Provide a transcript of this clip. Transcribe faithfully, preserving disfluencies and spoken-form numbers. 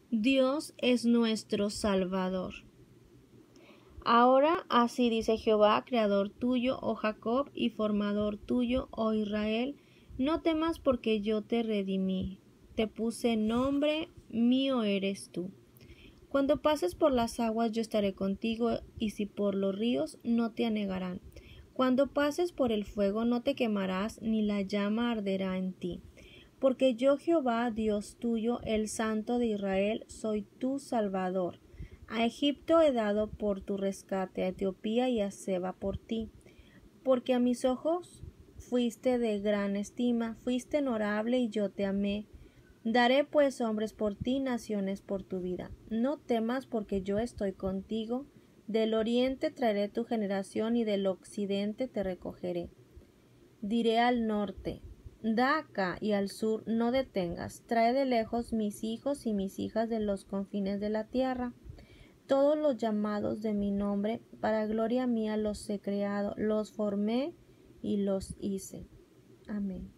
Dios es nuestro Salvador. Ahora así dice Jehová, creador tuyo, oh Jacob, y formador tuyo, oh Israel, no temas porque yo te redimí, te puse nombre, mío eres tú. Cuando pases por las aguas yo estaré contigo, y si por los ríos no te anegarán. Cuando pases por el fuego no te quemarás, ni la llama arderá en ti. Porque yo Jehová, Dios tuyo, el Santo de Israel, soy tu Salvador. A Egipto he dado por tu rescate, a Etiopía y a Seba por ti. Porque a mis ojos fuiste de gran estima, fuiste honorable y yo te amé. Daré pues hombres por ti, naciones por tu vida. No temas porque yo estoy contigo. Del oriente traeré tu generación y del occidente te recogeré. Diré al norte, da acá, y al sur no detengas. Trae de lejos mis hijos y mis hijas de los confines de la tierra. Todos los llamados de mi nombre, para gloria mía los he creado, los formé y los hice. Amén.